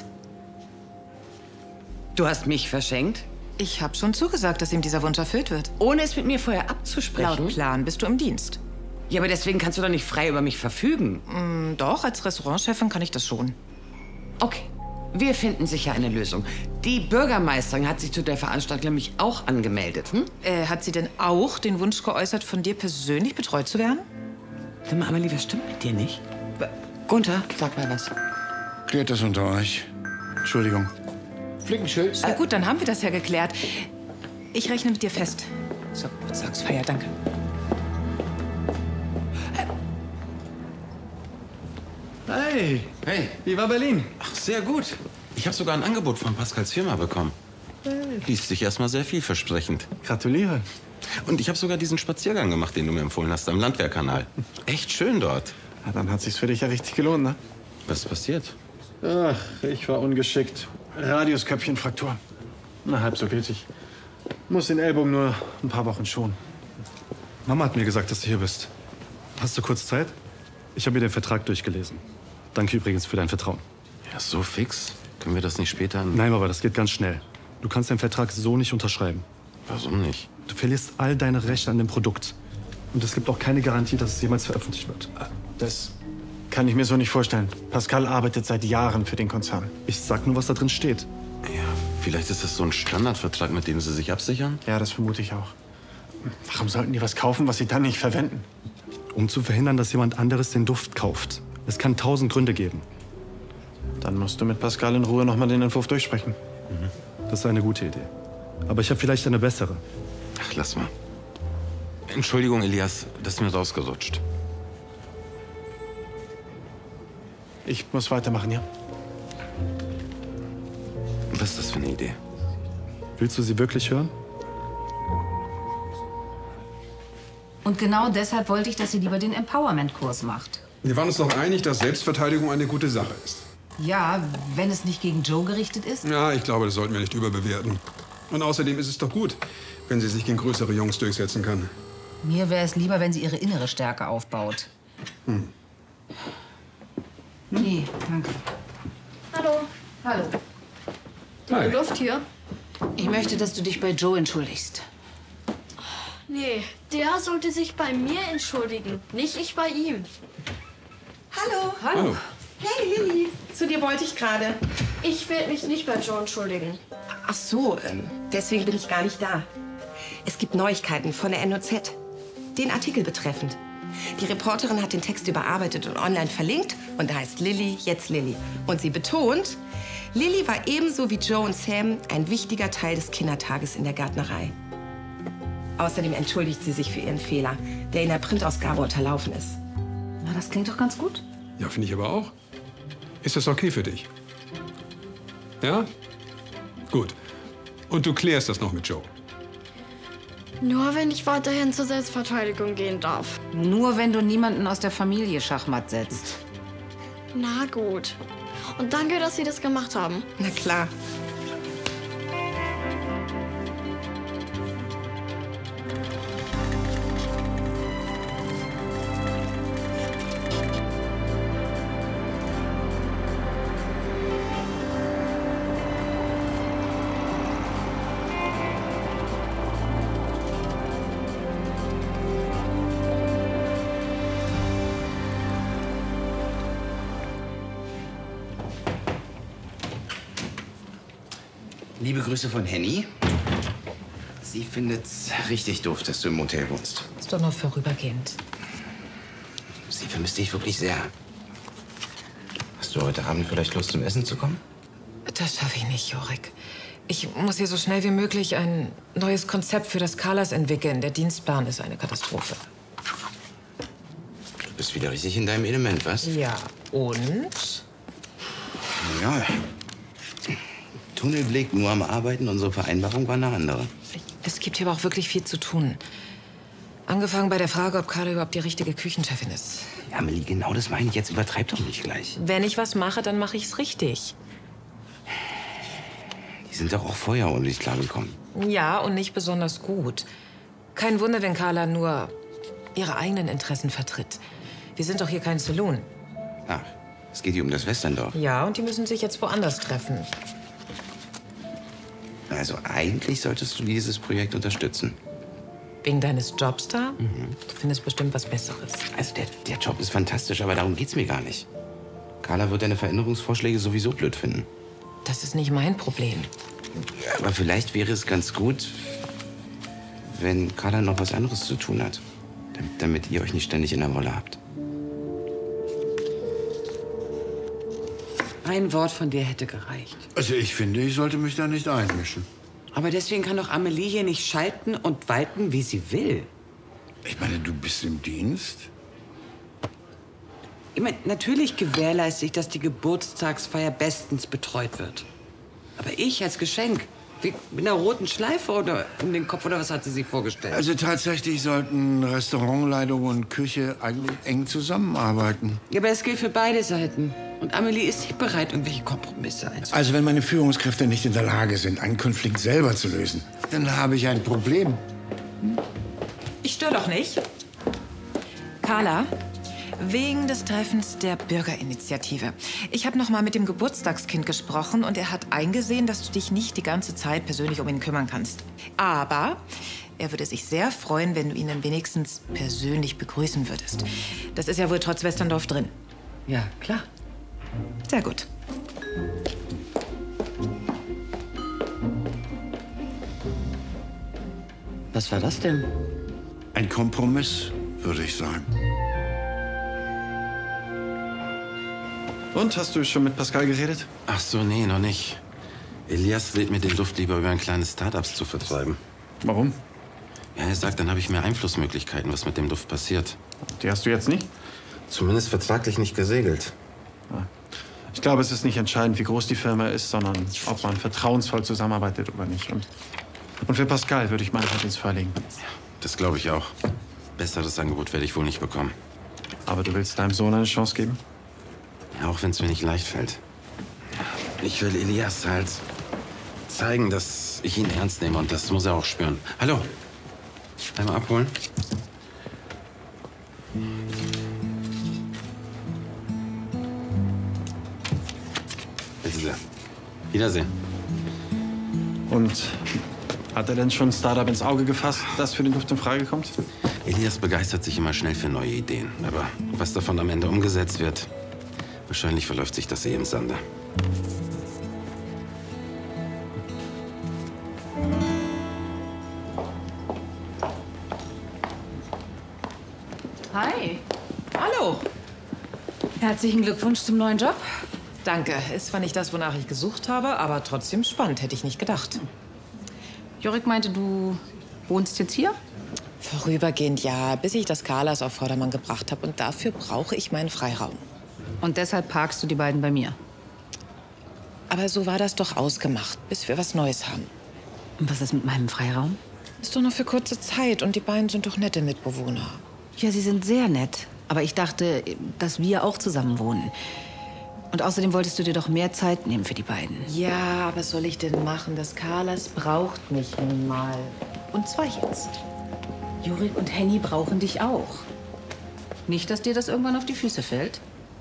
Du hast mich verschenkt? Ich habe schon zugesagt, dass ihm dieser Wunsch erfüllt wird. Ohne es mit mir vorher abzusprechen? Laut Plan bist du im Dienst. Ja, aber deswegen kannst du doch nicht frei über mich verfügen. Mm, doch, als Restaurantchefin kann ich das schon. Okay, wir finden sicher eine Lösung. Die Bürgermeisterin hat sich zu der Veranstaltung nämlich auch angemeldet. Hm? Äh, hat sie denn auch den Wunsch geäußert, von dir persönlich betreut zu werden? Sag mal, Amelie, was stimmt mit dir nicht? Gunther, sag mal was. Klärt das unter euch. Entschuldigung. Flickenschild? Na gut, dann haben wir das ja geklärt. Ich rechne mit dir fest. Zur Geburtstagsfeier, danke. Hey. Hey. Wie war Berlin? Ach, sehr gut. Ich habe sogar ein Angebot von Pascals Firma bekommen. Liest sich erstmal sehr vielversprechend. Gratuliere. Und ich habe sogar diesen Spaziergang gemacht, den du mir empfohlen hast, am Landwehrkanal. Echt schön dort. Ja, dann hat sich's für dich ja richtig gelohnt, ne? Was ist passiert? Ach, ich war ungeschickt. Radiusköpfchenfraktur. Na, halb so wild. Ich muss den Ellbogen nur ein paar Wochen schonen. Mama hat mir gesagt, dass du hier bist. Hast du kurz Zeit? Ich habe mir den Vertrag durchgelesen. Danke übrigens für dein Vertrauen. Ja, so fix? Können wir das nicht später... Nein, aber das geht ganz schnell. Du kannst den Vertrag so nicht unterschreiben. Warum nicht? Du verlierst all deine Rechte an dem Produkt. Und es gibt auch keine Garantie, dass es jemals veröffentlicht wird. Das kann ich mir so nicht vorstellen. Pascal arbeitet seit Jahren für den Konzern. Ich sag nur, was da drin steht. Ja, vielleicht ist das so ein Standardvertrag, mit dem sie sich absichern? Ja, das vermute ich auch. Warum sollten die was kaufen, was sie dann nicht verwenden? Um zu verhindern, dass jemand anderes den Duft kauft. Es kann tausend Gründe geben. Dann musst du mit Pascal in Ruhe noch mal den Entwurf durchsprechen. Mhm. Das ist eine gute Idee. Aber ich habe vielleicht eine bessere. Ach, lass mal. Entschuldigung, Elias, das ist mir rausgerutscht. Ich muss weitermachen, ja? Was ist das für eine Idee? Willst du sie wirklich hören? Und genau deshalb wollte ich, dass sie lieber den Empowerment-Kurs macht. Wir waren uns doch einig, dass Selbstverteidigung eine gute Sache ist. Ja, wenn es nicht gegen Joe gerichtet ist. Ja, ich glaube, das sollten wir nicht überbewerten. Und außerdem ist es doch gut, wenn sie sich gegen größere Jungs durchsetzen kann. Mir wäre es lieber, wenn sie ihre innere Stärke aufbaut. Hm. Nee, danke. Hallo. Hallo. Die Luft hier? Ich möchte, dass du dich bei Joe entschuldigst. Nee, der sollte sich bei mir entschuldigen, nicht ich bei ihm. Hallo. Hallo. Hey, Lilly. Zu dir wollte ich gerade. Ich will mich nicht bei Joe entschuldigen. Ach so, ähm, deswegen bin ich gar nicht da. Es gibt Neuigkeiten von der N O Z. Den Artikel betreffend. Die Reporterin hat den Text überarbeitet und online verlinkt. Und da heißt Lilly jetzt Lilly. Und sie betont, Lilly war ebenso wie Joe und Sam ein wichtiger Teil des Kindertages in der Gärtnerei. Außerdem entschuldigt sie sich für ihren Fehler, der in der Printausgabe unterlaufen ist. Na, das klingt doch ganz gut. Ja, finde ich aber auch. Ist das okay für dich? Ja? Gut. Und du klärst das noch mit Joe. Nur wenn ich weiterhin zur Selbstverteidigung gehen darf. Nur wenn du niemanden aus der Familie Schachmatt setzt. Na gut. Und danke, dass Sie das gemacht haben. Na klar. Liebe Grüße von Henny. Sie findet's richtig doof, dass du im Motel wohnst. Ist doch nur vorübergehend. Sie vermisst dich wirklich sehr. Hast du heute Abend vielleicht Lust, zum Essen zu kommen? Das schaffe ich nicht, Jorik. Ich muss hier so schnell wie möglich ein neues Konzept für das Carlas entwickeln. Der Dienstplan ist eine Katastrophe. Du bist wieder richtig in deinem Element, was? Ja, und? Ja. Tunnelblick, nur am Arbeiten. Unsere Vereinbarung war eine andere. Es gibt hier aber auch wirklich viel zu tun. Angefangen bei der Frage, ob Carla überhaupt die richtige Küchenchefin ist. Ja, Amelie, genau das meine ich jetzt. Übertreib doch nicht gleich. Wenn ich was mache, dann mache ich es richtig. Die sind doch auch vorher ordentlich klargekommen. Ja, und nicht besonders gut. Kein Wunder, wenn Carla nur ihre eigenen Interessen vertritt. Wir sind doch hier kein Saloon. Ach, es geht hier um das Westerndorf. Ja, und die müssen sich jetzt woanders treffen. Also eigentlich solltest du dieses Projekt unterstützen. Wegen deines Jobs da? Mhm. Du findest bestimmt was Besseres. Also der, der Job ist fantastisch, aber darum geht's mir gar nicht. Carla wird deine Veränderungsvorschläge sowieso blöd finden. Das ist nicht mein Problem. Ja, aber vielleicht wäre es ganz gut, wenn Carla noch was anderes zu tun hat. Damit, damit ihr euch nicht ständig in der Wolle habt. Ein Wort von dir hätte gereicht. Also ich finde, ich sollte mich da nicht einmischen. Aber deswegen kann doch Amelie hier nicht schalten und walten, wie sie will. Ich meine, du bist im Dienst? Ich meine, natürlich gewährleiste ich, dass die Geburtstagsfeier bestens betreut wird. Aber ich als Geschenk, wie mit einer roten Schleife oder um den Kopf, oder was hat sie sich vorgestellt? Also tatsächlich sollten Restaurantleitung und Küche eigentlich eng zusammenarbeiten. Ja, aber das gilt für beide Seiten. Und Amelie ist nicht bereit, irgendwelche Kompromisse einzugehen. Also wenn meine Führungskräfte nicht in der Lage sind, einen Konflikt selber zu lösen, dann habe ich ein Problem. Ich störe doch nicht. Carla, wegen des Treffens der Bürgerinitiative. Ich habe noch mal mit dem Geburtstagskind gesprochen und er hat eingesehen, dass du dich nicht die ganze Zeit persönlich um ihn kümmern kannst. Aber er würde sich sehr freuen, wenn du ihn dann wenigstens persönlich begrüßen würdest. Das ist ja wohl trotz Westerndorf drin. Ja, klar. Sehr gut. Was war das denn? Ein Kompromiss, würde ich sagen. Und, hast du schon mit Pascal geredet? Ach so, nee, noch nicht. Elias lädt mir den Duft lieber über ein kleines Start-ups zu vertreiben. Warum? Ja, er sagt, dann habe ich mehr Einflussmöglichkeiten, was mit dem Duft passiert. Die hast du jetzt nicht? Zumindest vertraglich nicht gesegelt. Ich glaube, es ist nicht entscheidend, wie groß die Firma ist, sondern ob man vertrauensvoll zusammenarbeitet oder nicht. Und, und für Pascal würde ich meine Hand ins Feuer legen. Das glaube ich auch. Besseres Angebot werde ich wohl nicht bekommen. Aber du willst deinem Sohn eine Chance geben? Ja, auch wenn es mir nicht leicht fällt. Ich will Elias halt zeigen, dass ich ihn ernst nehme. Und das muss er auch spüren. Hallo. Einmal abholen. Bitte sehr. Wiedersehen. Und hat er denn schon ein Startup ins Auge gefasst, das für den Duft in Frage kommt? Elias begeistert sich immer schnell für neue Ideen. Aber was davon am Ende umgesetzt wird, wahrscheinlich verläuft sich das eh im Sande. Hi. Hallo. Herzlichen Glückwunsch zum neuen Job. Danke. Ist zwar nicht das, wonach ich gesucht habe, aber trotzdem spannend, hätte ich nicht gedacht. Jorik meinte, du wohnst jetzt hier? Vorübergehend ja, bis ich das Carlas auf Vordermann gebracht habe. Und dafür brauche ich meinen Freiraum. Und deshalb parkst du die beiden bei mir? Aber so war das doch ausgemacht, bis wir was Neues haben. Und was ist mit meinem Freiraum? Ist doch nur für kurze Zeit und die beiden sind doch nette Mitbewohner. Ja, sie sind sehr nett. Aber ich dachte, dass wir auch zusammen wohnen. Und außerdem wolltest du dir doch mehr Zeit nehmen für die beiden. Ja, was soll ich denn machen? Das Carlas braucht mich nun mal. Und zwar jetzt. Jorik und Henny brauchen dich auch. Nicht, dass dir das irgendwann auf die Füße fällt.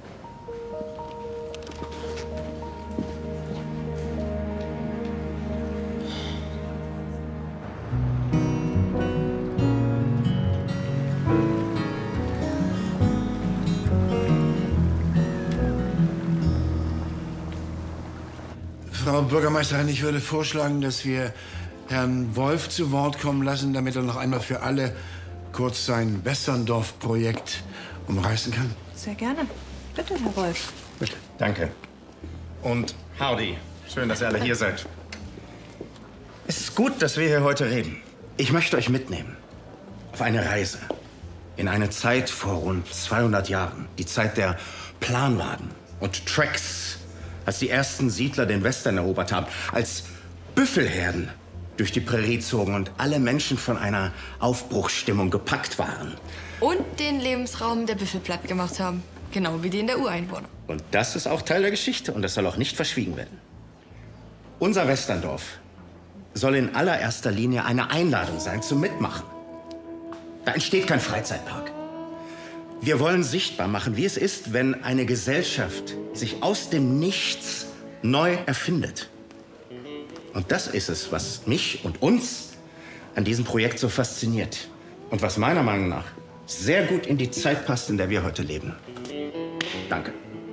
Frau Bürgermeisterin, ich würde vorschlagen, dass wir Herrn Wolf zu Wort kommen lassen, damit er noch einmal für alle kurz sein Wässerndorf-Projekt umreißen kann. Sehr gerne. Bitte, Herr Wolf. Bitte. Danke. Und howdy. Schön, dass ihr alle hier seid. Es ist gut, dass wir hier heute reden. Ich möchte euch mitnehmen auf eine Reise in eine Zeit vor rund zweihundert Jahren. Die Zeit der Planwagen und Tracks, als die ersten Siedler den Western erobert haben, als Büffelherden durch die Prärie zogen und alle Menschen von einer Aufbruchsstimmung gepackt waren. Und den Lebensraum der Büffel platt gemacht haben. Genau wie den der Ureinwohner. Und das ist auch Teil der Geschichte und das soll auch nicht verschwiegen werden. Unser Westerndorf soll in allererster Linie eine Einladung sein zum Mitmachen. Da entsteht kein Freizeitpark. Wir wollen sichtbar machen, wie es ist, wenn eine Gesellschaft sich aus dem Nichts neu erfindet. Und das ist es, was mich und uns an diesem Projekt so fasziniert. Und was meiner Meinung nach sehr gut in die Zeit passt, in der wir heute leben. Danke.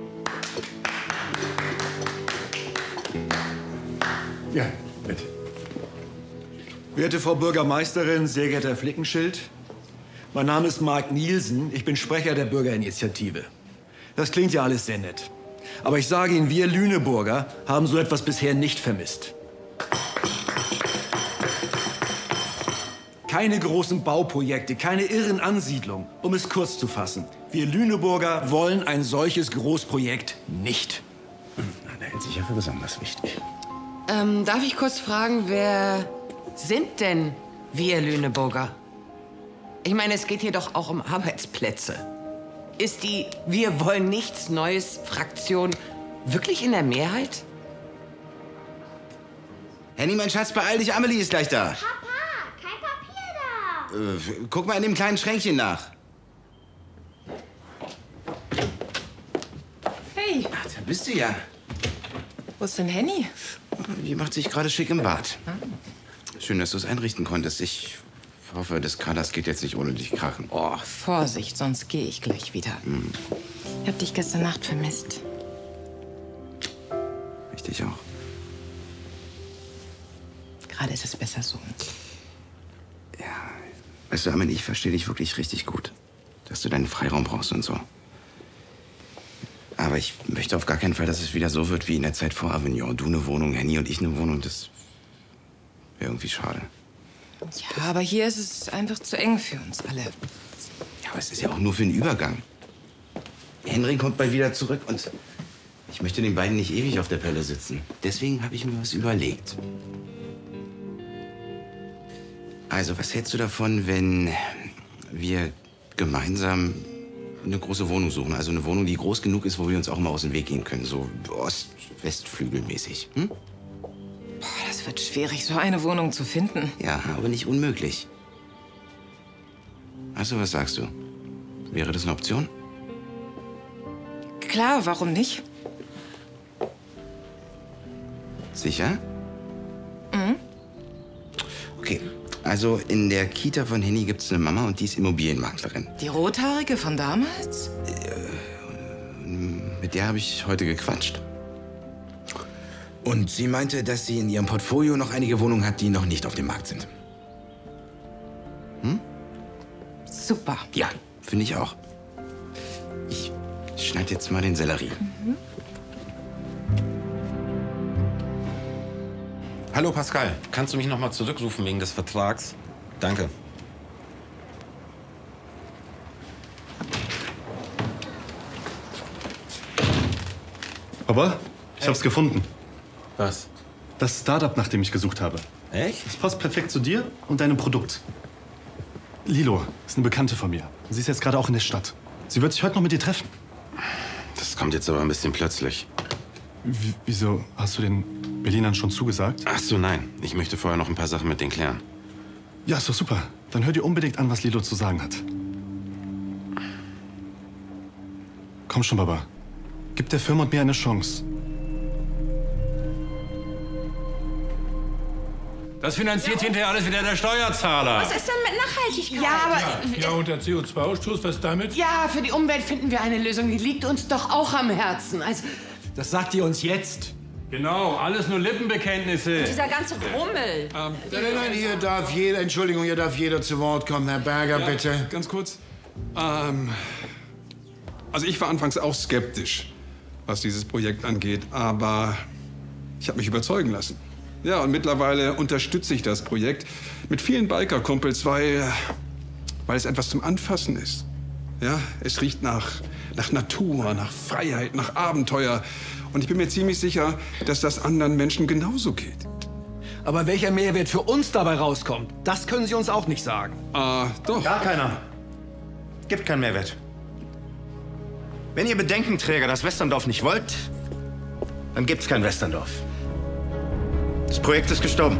Ja, bitte. Werte Frau Bürgermeisterin, sehr geehrter Herr Flickenschild. Mein Name ist Mark Nielsen. Ich bin Sprecher der Bürgerinitiative. Das klingt ja alles sehr nett. Aber ich sage Ihnen, wir Lüneburger haben so etwas bisher nicht vermisst. Keine großen Bauprojekte, keine irren Ansiedlungen. Um es kurz zu fassen. Wir Lüneburger wollen ein solches Großprojekt nicht. Na, der hält sich ja für besonders wichtig. Ähm, darf ich kurz fragen, wer sind denn wir Lüneburger? Ich meine, es geht hier doch auch um Arbeitsplätze. Ist die Wir wollen nichts Neues Fraktion wirklich in der Mehrheit? Henny, mein Schatz, beeil dich, Amelie ist gleich da. Papa, kein Papier da. Äh, guck mal in dem kleinen Schränkchen nach. Hey. Ach, da bist du ja. Wo ist denn Henny? Die macht sich gerade schick im Bad. Schön, dass du es einrichten konntest. Ich hoffe, das Carlas geht jetzt nicht ohne dich krachen. Oh, Vorsicht, sonst gehe ich gleich wieder. Hm. Ich hab dich gestern Nacht vermisst. Ich dich auch. Gerade ist es besser so. Weißt du, Armin, ich verstehe dich wirklich richtig gut. Dass du deinen Freiraum brauchst und so. Aber ich möchte auf gar keinen Fall, dass es wieder so wird wie in der Zeit vor Avignon. Du eine Wohnung, Henny und ich eine Wohnung. Das wäre irgendwie schade. Ja, aber hier ist es einfach zu eng für uns alle. Ja, aber es ist ja auch nur für den Übergang. Henry kommt bald wieder zurück und ich möchte den beiden nicht ewig auf der Pelle sitzen. Deswegen habe ich mir was überlegt. Also, was hältst du davon, wenn wir gemeinsam eine große Wohnung suchen? Also eine Wohnung, die groß genug ist, wo wir uns auch mal aus dem Weg gehen können. So Ost-West-Flügel-mäßig. Hm? Boah, das wird schwierig, so eine Wohnung zu finden. Ja, aber nicht unmöglich. Also, was sagst du? Wäre das eine Option? Klar, warum nicht? Sicher? Mhm. Okay. Also in der Kita von Henny gibt es eine Mama und die ist Immobilienmaklerin. Die Rothaarige von damals? Mit der habe ich heute gequatscht. Und sie meinte, dass sie in ihrem Portfolio noch einige Wohnungen hat, die noch nicht auf dem Markt sind. Hm? Super. Ja, finde ich auch. Ich schneide jetzt mal den Sellerie. Mhm. Hallo Pascal, kannst du mich noch mal zurückrufen wegen des Vertrags? Danke. Papa, ich hab's gefunden. Was? Das Startup, nach dem ich gesucht habe. Echt? Es passt perfekt zu dir und deinem Produkt. Lilo ist eine Bekannte von mir. Sie ist jetzt gerade auch in der Stadt. Sie wird sich heute noch mit dir treffen. Das kommt jetzt aber ein bisschen plötzlich. W wieso? Hast du den Berlinern schon zugesagt? Ach so, nein. Ich möchte vorher noch ein paar Sachen mit denen klären. Ja, ist doch super. Dann hör dir unbedingt an, was Lilo zu sagen hat. Komm schon, Baba. Gib der Firma und mir eine Chance. Das finanziert hinterher alles wieder der Steuerzahler. Was ist denn mit Nachhaltigkeit? Ja, aber... Ja, und der C O zwei Ausstoß, was damit? Ja, für die Umwelt finden wir eine Lösung. Die liegt uns doch auch am Herzen. Also, Das sagt ihr uns jetzt. Genau, alles nur Lippenbekenntnisse. Dieser ganze Rummel. Ähm, nein, nein, hier darf jeder, Entschuldigung, hier darf jeder zu Wort kommen. Herr Berger, Ja, bitte. Ganz kurz. Ähm, also ich war anfangs auch skeptisch, was dieses Projekt angeht, aber ich habe mich überzeugen lassen. Ja, und mittlerweile unterstütze ich das Projekt mit vielen Biker-Kumpels, weil, weil es etwas zum Anfassen ist. Ja, es riecht nach, nach Natur, nach Freiheit, nach Abenteuer. Und ich bin mir ziemlich sicher, dass das anderen Menschen genauso geht. Aber welcher Mehrwert für uns dabei rauskommt, das können Sie uns auch nicht sagen. Ah, doch. Gar keiner. Gibt keinen Mehrwert. Wenn ihr Bedenkenträger das Westerndorf nicht wollt, dann gibt's kein Westerndorf. Das Projekt ist gestorben.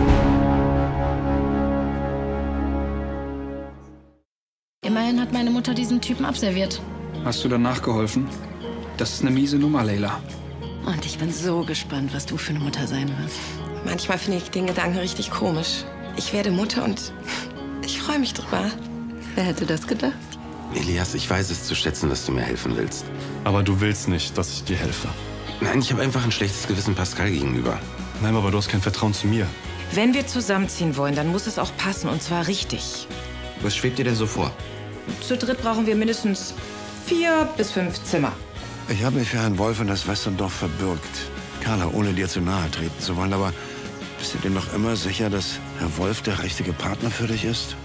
Immerhin hat meine Mutter diesen Typen abserviert. Hast du danach geholfen? Das ist eine miese Nummer, Leila. Und ich bin so gespannt, was du für eine Mutter sein wirst. Manchmal finde ich den Gedanken richtig komisch. Ich werde Mutter und ich freue mich drüber. Wer hätte das gedacht? Elias, ich weiß es zu schätzen, dass du mir helfen willst. Aber du willst nicht, dass ich dir helfe. Nein, ich habe einfach ein schlechtes Gewissen Pascal gegenüber. Nein, aber du hast kein Vertrauen zu mir. Wenn wir zusammenziehen wollen, dann muss es auch passen, und zwar richtig. Was schwebt dir denn so vor? Zu dritt brauchen wir mindestens vier bis fünf Zimmer. Ich habe mich für Herrn Wolf in das Westerndorf verbürgt. Carla, ohne dir zu nahe treten zu wollen, aber bist du dir noch immer sicher, dass Herr Wolf der richtige Partner für dich ist?